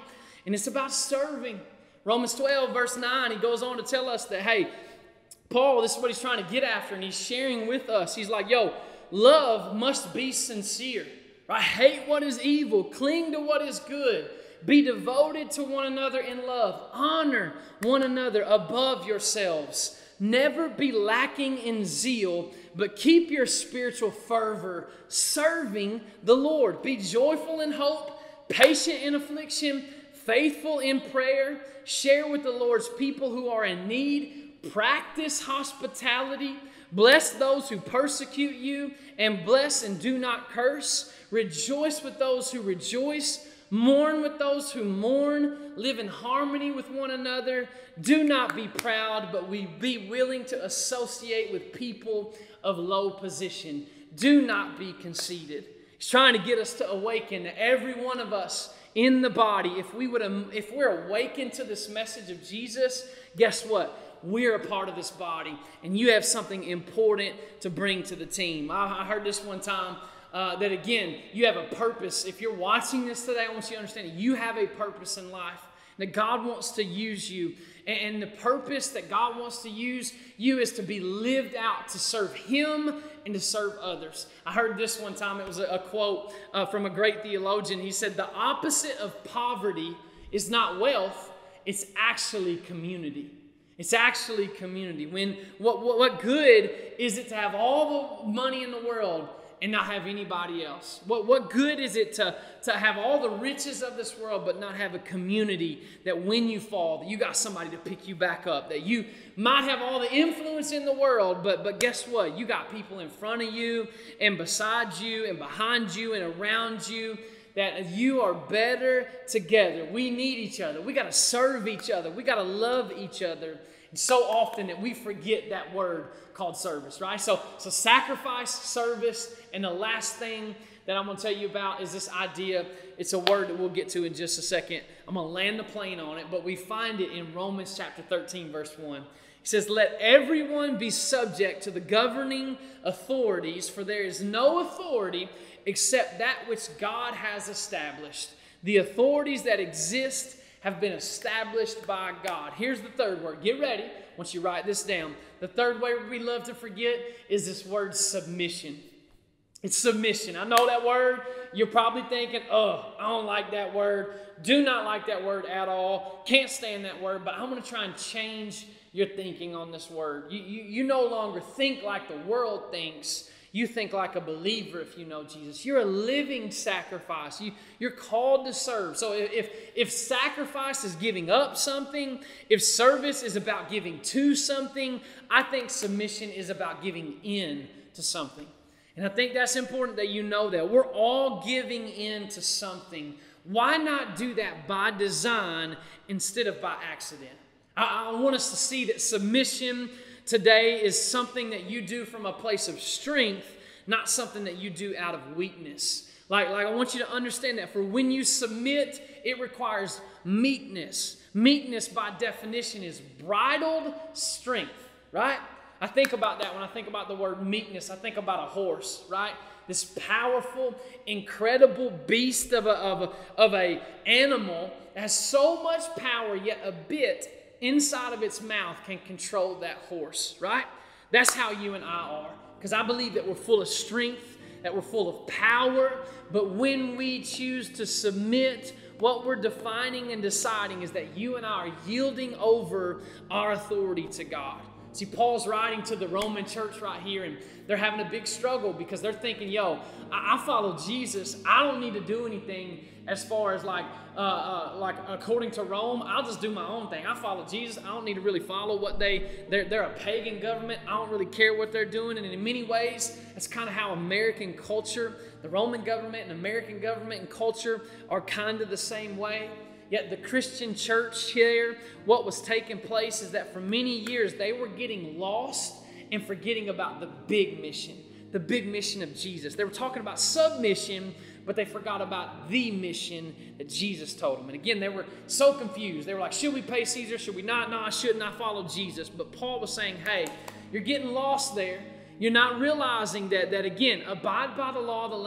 Speaker 3: And it's about serving. Romans twelve, verse nine, he goes on to tell us that, hey, Paul, this is what he's trying to get after, and he's sharing with us. He's like, yo, love must be sincere. Right? Hate what is evil. Cling to what is good. Be devoted to one another in love. Honor one another above yourselves. Never be lacking in zeal, but keep your spiritual fervor serving the Lord. Be joyful in hope, patient in affliction, faithful in prayer. Share with the Lord's people who are in need. Practice hospitality. Bless those who persecute you, and bless and do not curse. Rejoice with those who rejoice. Mourn with those who mourn. Live in harmony with one another. Do not be proud, but we be willing to associate with people of low position. Do not be conceited. He's trying to get us to awaken, every one of us in the body. If we would, if we're awakened to this message of Jesus, guess what? We're a part of this body, and you have something important to bring to the team. I, I heard this one time. Uh, that again, you have a purpose. If you're watching this today, I want you to understand that you have a purpose in life. That God wants to use you. And, and the purpose that God wants to use you is to be lived out, to serve Him and to serve others. I heard this one time. It was a, a quote uh, from a great theologian. He said, the opposite of poverty is not wealth. It's actually community. It's actually community. When what, what, what good is it to have all the money in the world and not have anybody else? What, what good is it to, to have all the riches of this world but not have a community that when you fall, that you got somebody to pick you back up, that you might have all the influence in the world, but, but guess what? You got people in front of you and beside you and behind you and around you that you are better together. We need each other. We got to serve each other. We got to love each other. And so often that we forget that word called service, right? So, so sacrifice, service, and the last thing that I'm going to tell you about is this idea. It's a word that we'll get to in just a second. I'm going to land the plane on it, but we find it in Romans chapter thirteen, verse one. He says, let everyone be subject to the governing authorities, for there is no authority except that which God has established. The authorities that exist have been established by God. Here's the third word. Get ready. Once you write this down. The third word we love to forget is this word submission. It's submission. I know that word. You're probably thinking, oh, I don't like that word. Do not like that word at all. Can't stand that word. But I'm going to try and change your thinking on this word. You, you, you no longer think like the world thinks. You think like a believer if you know Jesus. You're a living sacrifice. You, you're called to serve. So if, if sacrifice is giving up something, if service is about giving to something, I think submission is about giving in to something. And I think that's important that you know that. We're all giving in to something. Why not do that by design instead of by accident? I, I want us to see that submission today is something that you do from a place of strength, not something that you do out of weakness. Like, like I want you to understand that. For when you submit, it requires meekness. Meekness, by definition, is bridled strength, right? I think about that when I think about the word meekness. I think about a horse, right? This powerful, incredible beast of a, of a, of a animal that has so much power, yet a bit inside of its mouth can control that horse, right? That's how you and I are. Because I believe that we're full of strength, that we're full of power. But when we choose to submit, what we're defining and deciding is that you and I are yielding over our authority to God. See, Paul's writing to the Roman church right here, and they're having a big struggle because they're thinking, yo, I, I follow Jesus. I don't need to do anything as far as like, uh, uh, like according to Rome. I'll just do my own thing. I follow Jesus. I don't need to really follow what they, they're, they're a pagan government. I don't really care what they're doing. And in many ways, that's kind of how American culture, the Roman government and American government and culture are kind of the same way. Yet the Christian church here, what was taking place is that for many years they were getting lost and forgetting about the big mission, the big mission of Jesus. They were talking about submission, but they forgot about the mission that Jesus told them. And again, they were so confused. They were like, should we pay Caesar? Should we not? No, I shouldn't. I follow Jesus. But Paul was saying, hey, you're getting lost there. You're not realizing that, that again, abide by the law of the land.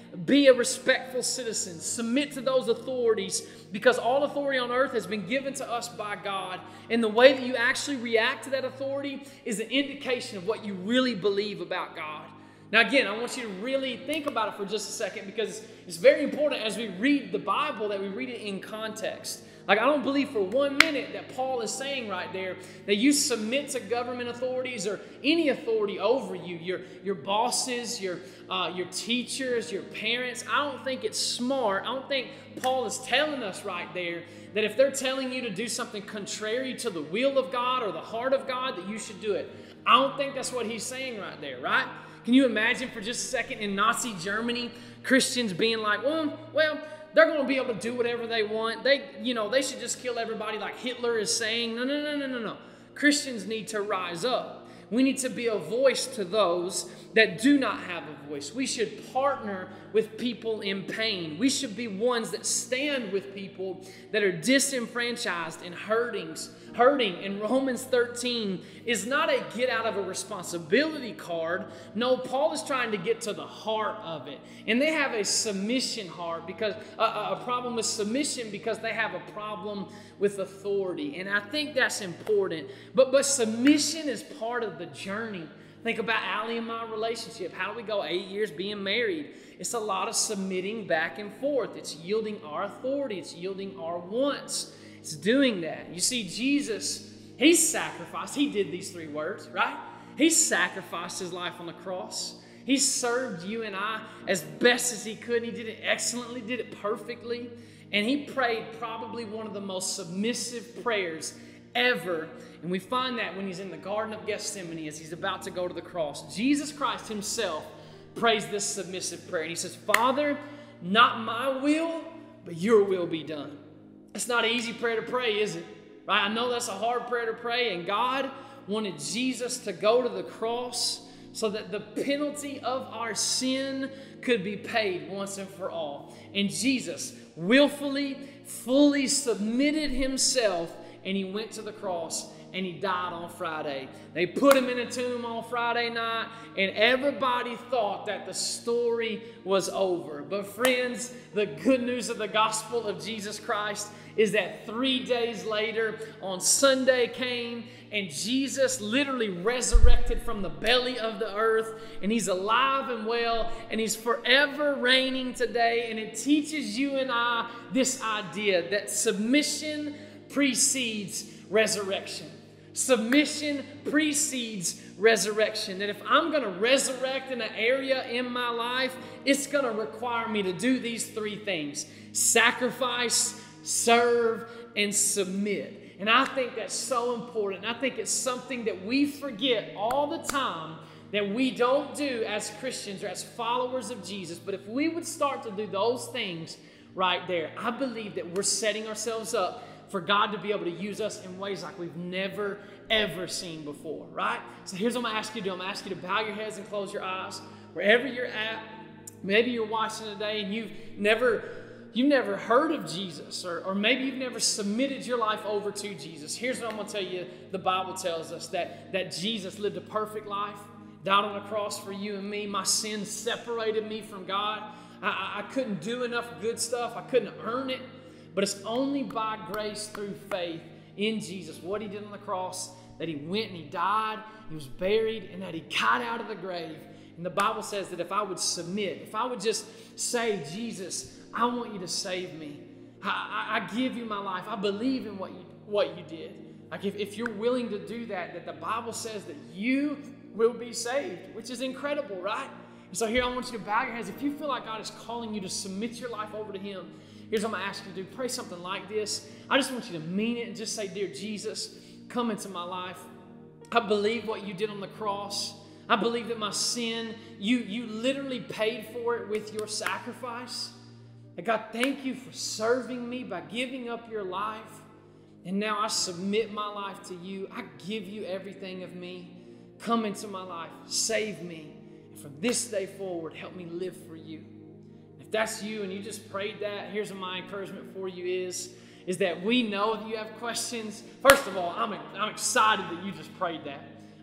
Speaker 3: be a respectful citizen. Submit to those authorities, because all authority on earth has been given to us by God. And the way that you actually react to that authority is an indication of what you really believe about God. Now again, I want you to really think about it for just a second, because it's very important as we read the Bible that we read it in context. Like, I don't believe for one minute that Paul is saying right there that you submit to government authorities or any authority over you, your, your bosses, your, uh, your teachers, your parents. I don't think it's smart. I don't think Paul is telling us right there that if they're telling you to do something contrary to the will of God or the heart of God, that you should do it. I don't think that's what he's saying right there, right? Can you imagine for just a second in Nazi Germany, Christians being like, well, well, they're going to be able to do whatever they want. They, you know, they should just kill everybody like Hitler is saying. No, no, no, no, no, no. Christians need to rise up. We need to be a voice to those that do not have a voice. We should partner with people in pain. We should be ones that stand with people that are disenfranchised and hurting. Hurting in Romans thirteen is not a get out of a responsibility card. No, Paul is trying to get to the heart of it. And they have a submission heart, because uh, a problem with submission because they have a problem with authority. And I think that's important. But, but submission is part of the journey. Think about Allie and my relationship. How do we go eight years being married? It's a lot of submitting back and forth. It's yielding our authority. It's yielding our wants. It's doing that. You see, Jesus, he sacrificed. He did these three words, right? He sacrificed his life on the cross. He served you and I as best as he could. He did it excellently, did it perfectly. And he prayed probably one of the most submissive prayers ever. And we find that when he's in the Garden of Gethsemane as he's about to go to the cross. Jesus Christ himself prays this submissive prayer. And he says, Father, not my will, but your will be done. It's not an easy prayer to pray, is it? Right? I know that's a hard prayer to pray. And God wanted Jesus to go to the cross so that the penalty of our sin could be paid once and for all. And Jesus willfully, fully submitted himself, and he went to the cross, and he died on Friday. They put him in a tomb on Friday night, and everybody thought that the story was over. But friends, the good news of the gospel of Jesus Christ is that three days later, on Sunday came, and Jesus literally resurrected from the belly of the earth, and he's alive and well, and he's forever reigning today. And it teaches you and I this idea that submission precedes resurrection. Submission precedes resurrection. That if I'm going to resurrect in an area in my life, it's going to require me to do these three things: sacrifice, serve, and submit. And I think that's so important. I think it's something that we forget all the time, that we don't do as Christians or as followers of Jesus. But if we would start to do those things right there, I believe that we're setting ourselves up for God to be able to use us in ways like we've never, ever seen before, right? So here's what I'm going to ask you to do. I'm going to ask you to bow your heads and close your eyes. Wherever you're at, maybe you're watching today and you've never, you've never heard of Jesus, or, or maybe you've never submitted your life over to Jesus. Here's what I'm going to tell you. The Bible tells us that, that Jesus lived a perfect life, died on a cross for you and me. My sins separated me from God. I, I couldn't do enough good stuff. I couldn't earn it. But it's only by grace through faith in Jesus, what he did on the cross, that he went and he died, he was buried, and that he got out of the grave. And the Bible says that if I would submit, if I would just say, Jesus, I want you to save me. I, I, I give you my life. I believe in what you, what you did. Like if, if you're willing to do that, that the Bible says that you will be saved, which is incredible, right? And so here I want you to bow your heads. If you feel like God is calling you to submit your life over to him, here's what I'm going to ask you to do. Pray something like this. I just want you to mean it and just say, Dear Jesus, come into my life. I believe what you did on the cross. I believe that my sin, you, you literally paid for it with your sacrifice. And God, thank you for serving me by giving up your life. And now I submit my life to you. I give you everything of me. Come into my life. Save me. And from this day forward, help me live for you. If that's you and you just prayed that, here's what my encouragement for you is, is that we know that you have questions. First of all, I'm, I'm excited that you just prayed that.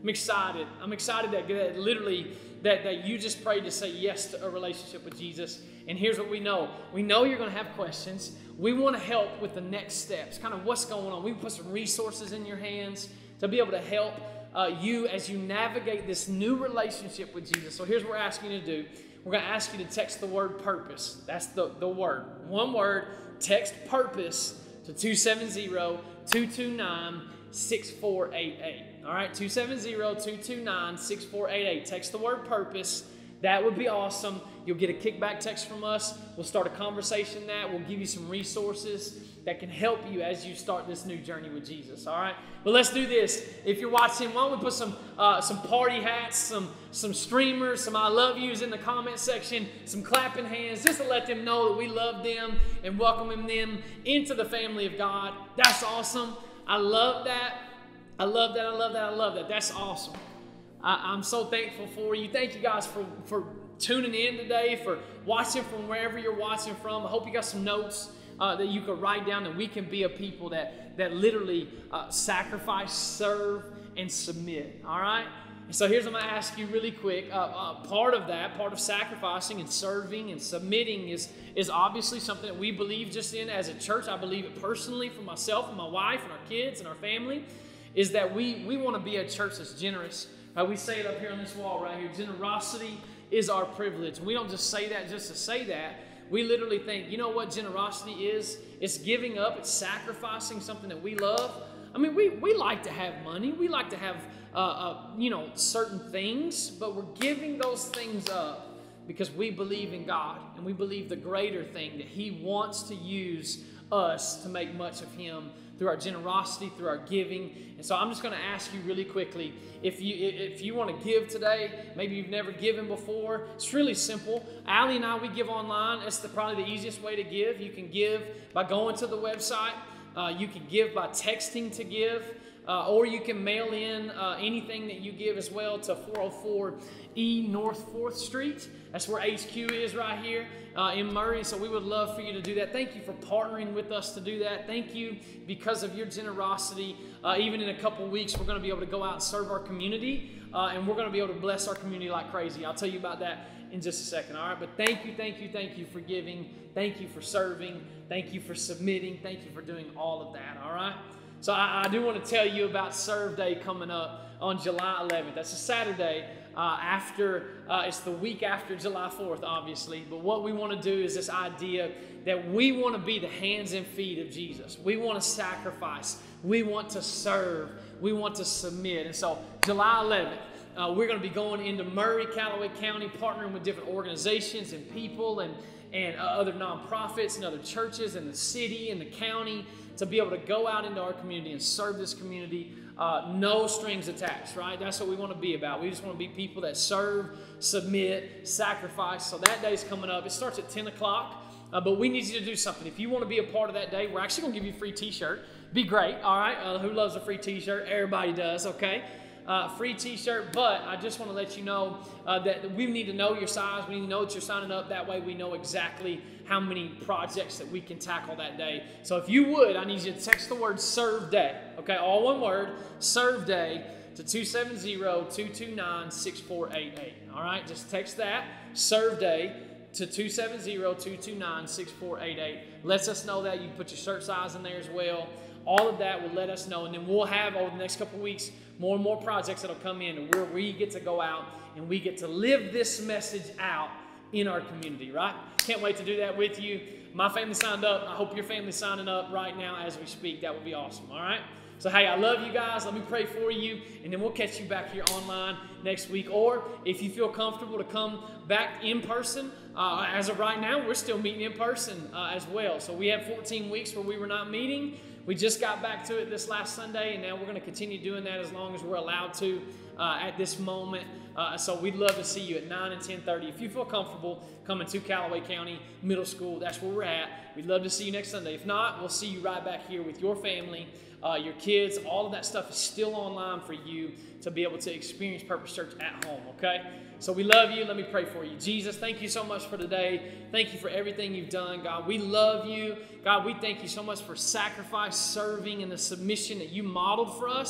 Speaker 3: I'm excited. I'm excited that, that literally that, that you just prayed to say yes to a relationship with Jesus. And here's what we know. We know you're going to have questions. We want to help with the next steps, kind of what's going on. We put some resources in your hands to be able to help uh, you as you navigate this new relationship with Jesus. So here's what we're asking you to do. We're going to ask you to text the word purpose. That's the, the word. One word, text purpose to two seven zero, two two nine, six four eight eight. All right, two seven zero, two two nine, six four eight eight. Text the word purpose. That would be awesome. You'll get a kickback text from us. We'll start a conversation that. We'll give you some resources that can help you as you start this new journey with Jesus, all right? But let's do this. If you're watching, why don't we put some uh, some party hats, some, some streamers, some I love yous in the comment section, some clapping hands, just to let them know that we love them and welcoming them into the family of God. That's awesome. I love that. I love that. I love that. I love that. That's awesome. I, I'm so thankful for you. Thank you guys for, for tuning in today, for watching from wherever you're watching from. I hope you got some notes uh, that you could write down, that we can be a people that, that literally uh, sacrifice, serve, and submit. All right? And so here's what I'm going to ask you really quick. Uh, uh, part of that, part of sacrificing and serving and submitting is, is obviously something that we believe just in as a church. I believe it personally for myself and my wife and our kids and our family, is that we, we want to be a church that's generous. Uh, we say it up here on this wall right here. Generosity is our privilege. We don't just say that just to say that. We literally think, you know what generosity is? It's giving up. It's sacrificing something that we love. I mean, we, we like to have money. We like to have, uh, uh, you know, certain things. But we're giving those things up because we believe in God. And we believe the greater thing, that He wants to use us to make much of Him through our generosity, through our giving. And so I'm just going to ask you really quickly, if you if you want to give today, maybe you've never given before, it's really simple. Allie and I, we give online. It's the, probably the easiest way to give. You can give by going to the website. Uh, you can give by texting to give. Uh, or you can mail in uh, anything that you give as well to four oh four E North fourth Street. That's where H Q is right here uh, in Murray. So we would love for you to do that. Thank you for partnering with us to do that. Thank you because of your generosity. Uh, even in a couple weeks, we're going to be able to go out and serve our community. Uh, and we're going to be able to bless our community like crazy. I'll tell you about that in just a second. All right. But thank you, thank you, thank you for giving. Thank you for serving. Thank you for submitting. Thank you for doing all of that. All right. So I, I do want to tell you about Serve Day coming up on July eleventh. That's a Saturday uh, after, uh, it's the week after July fourth, obviously. But what we want to do is this idea that we want to be the hands and feet of Jesus. We want to sacrifice. We want to serve. We want to submit. And so July eleventh, uh, we're going to be going into Murray, Callaway County, partnering with different organizations and people and, and uh, other nonprofits and other churches in the city and the county, to be able to go out into our community and serve this community, uh, no strings attached, right? That's what we want to be about. We just want to be people that serve, submit, sacrifice. So that day's coming up. It starts at ten o'clock, uh, but we need you to do something. If you want to be a part of that day, we're actually going to give you a free t-shirt. Be great, all right? Uh, who loves a free t-shirt? Everybody does, okay? Uh, free t-shirt, but I just want to let you know uh, that we need to know your size. We need to know that you're signing up. That way we know exactly how many projects that we can tackle that day. So if you would, I need you to text the word Serve Day, okay? All one word, Serve Day, to two seven zero, two two nine, six four eight eight, all right? Just text that, Serve Day, to two seven zero, two two nine, six four eight eight. Lets us know that. You can put your shirt size in there as well. All of that will let us know, and then we'll have over the next couple of weeks more and more projects that'll come in where we get to go out and we get to live this message out in our community, right? Can't wait to do that with you. My family signed up. I hope your family's signing up right now as we speak. That would be awesome, all right? So, hey, I love you guys. Let me pray for you, and then we'll catch you back here online next week. Or if you feel comfortable to come back in person, uh, as of right now, we're still meeting in person uh, as well. So we had fourteen weeks where we were not meeting. We just got back to it this last Sunday, and now we're going to continue doing that as long as we're allowed to uh, at this moment. Uh, so we'd love to see you at nine and ten thirty. If you feel comfortable coming to Callaway County Middle School, that's where we're at. We'd love to see you next Sunday. If not, we'll see you right back here with your family, uh, your kids. All of that stuff is still online for you to be able to experience Purpose Church at home, okay? So we love you. Let me pray for you. Jesus, thank you so much for today. Thank you for everything you've done, God. We love you. God, we thank you so much for sacrifice, serving, and the submission that you modeled for us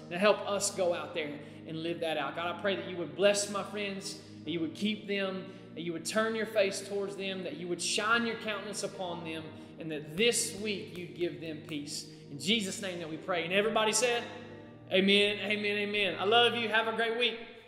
Speaker 3: and help us go out there and live that out. God, I pray that you would bless my friends, that you would keep them, that you would turn your face towards them, that you would shine your countenance upon them, and that this week you'd give them peace. In Jesus' name that we pray. And everybody said, amen, amen, amen. I love you. Have a great week.